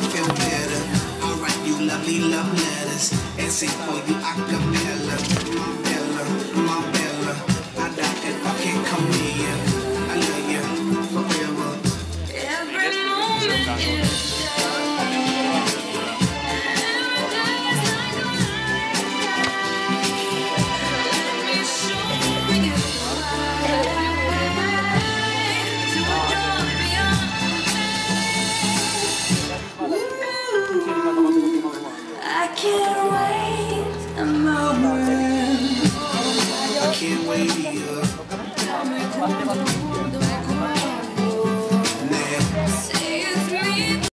feel better. I'll write you lovely love letters and sing for you a cappella. My Bella, my